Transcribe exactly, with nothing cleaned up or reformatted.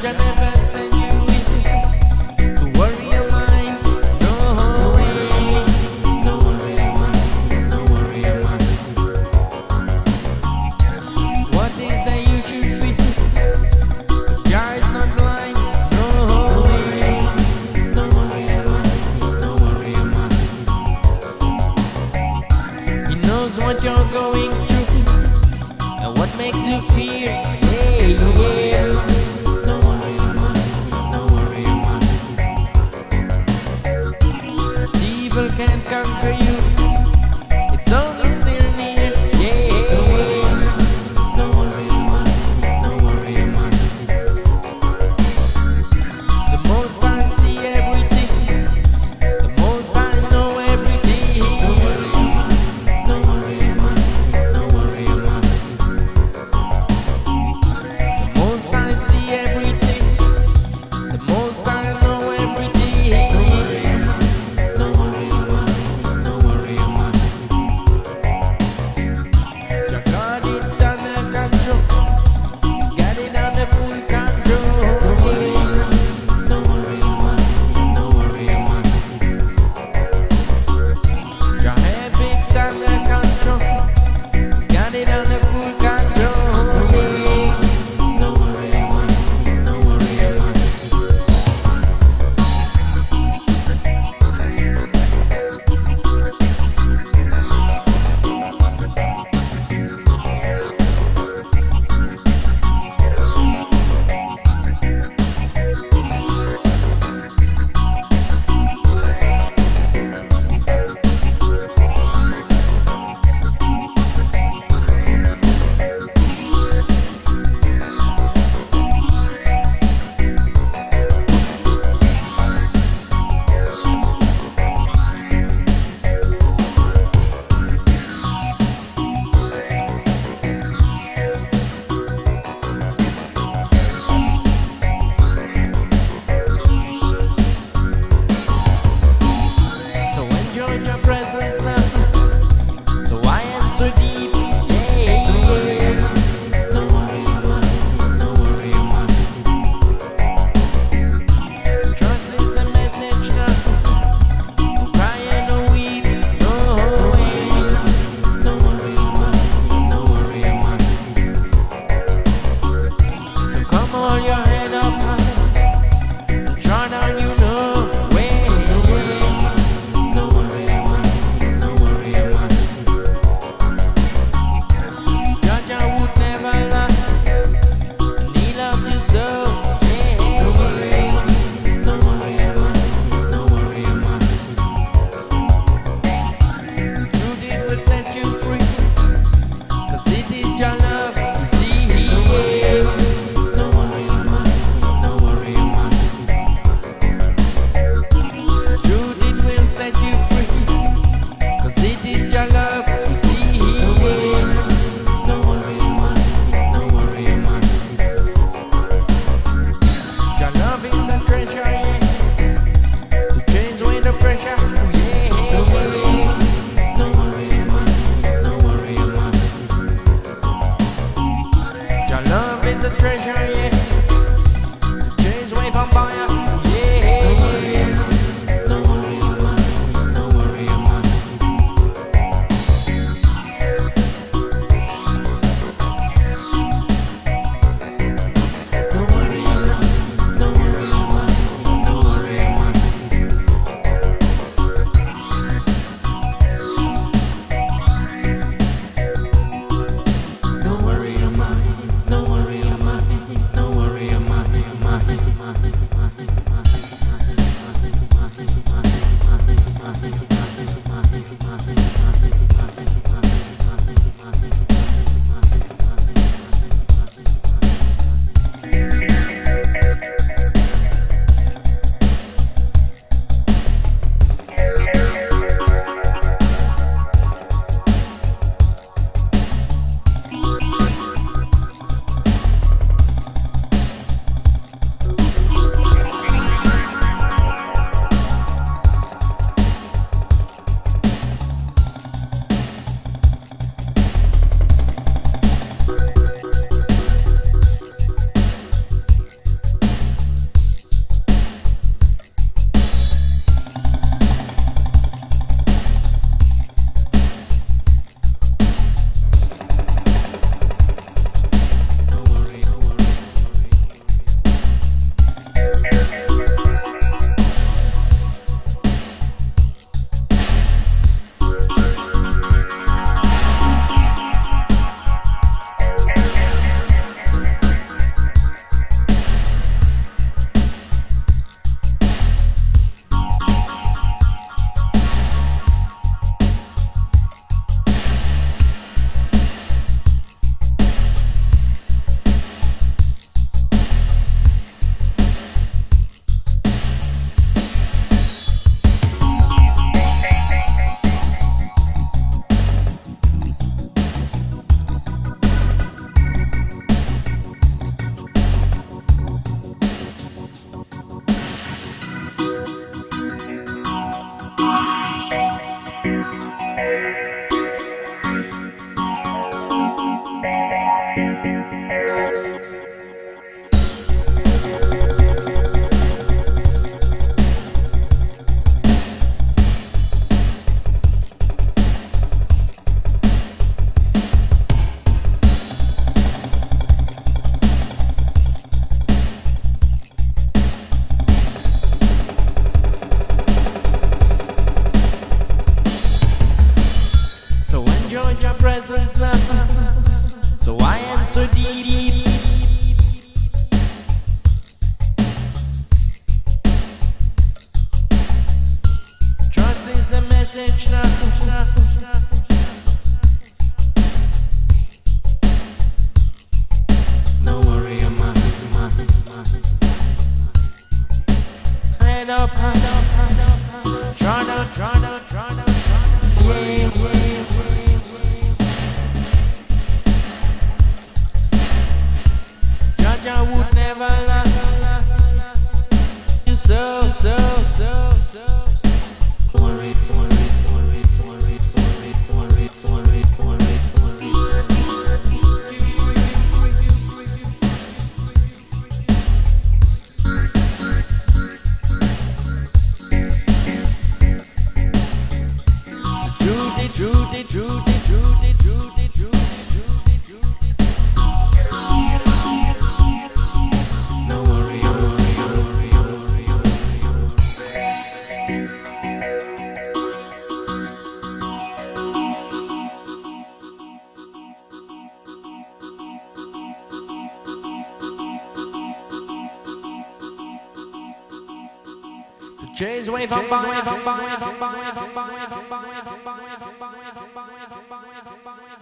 Jah never send you in to worry your mind. No worry, no worry your mind, no worry your mind. What is that you should be? Jah is not blind. No worry, no worry your mind, no worry your mind. He knows what you're going through and what makes you fear. Yeah, yeah. No worry your mind, no worry your mind. The evil can't conquer you, it's only still near. Yeah, no worry your mind, no worry your mind. The most I see everything, the most I know everything. No worry your mind, no worry your mind, no worry your mind. The most I see everything, the most I know everything. No worry your mind, no worry your mind. Jah got it under control, he's got it under full control. No worry your mind, no worry your mind. Jah have it under control, he's got it under full control. No worry your mind, no worry your mind. So enjoy your presence now. So I am so deep. Yeah, no worry your mind, no worry your mind. Trust is the message now. No cry and no weep. No worry, no worry your mind, no worry your mind. So come on your head up high, draw down you know. No worry your mind, no worry your mind. Jah Jah would never lie, and he loves you so. Yeah, no worry, no worry your mind, no worry your mind. Truth it will set you free, 'cause it is Jah love you see. No worry your mind, no worry your mind. Truth it will set you free, 'cause it is Jah love you see. No worry your mind, no worry your mind. Jah love is a treasure, yeah, to change away the pressure. Yeah, no worry, no worry your mind, no worry your mind. Jah love is a treasure, yeah, to change away from fire. Yeah, no worry your mind, no worry your mind. No worry your mind, no worry your mind, hand up, hand up, hand up, hand up. Trod out, trod out, trod out, trod out. Yeah, yeah, yeah. Jah Jah would never lie. You so, so, so, so. Don't worry, don't worry, don't worry, don't worry, don't worry, don't worry, don't worry, don't worry, Judy, Judy, Judy, Judy, Judy, Judy, Judy. No worry, no worry, no worry, no worry, no Chase wave up, wave up, wave up, wave up, wave up, wave up, wave up, wave up, wave up, wave up, wave up, wave up, wave up, wave up, wave up, wave up, wave up, wave up,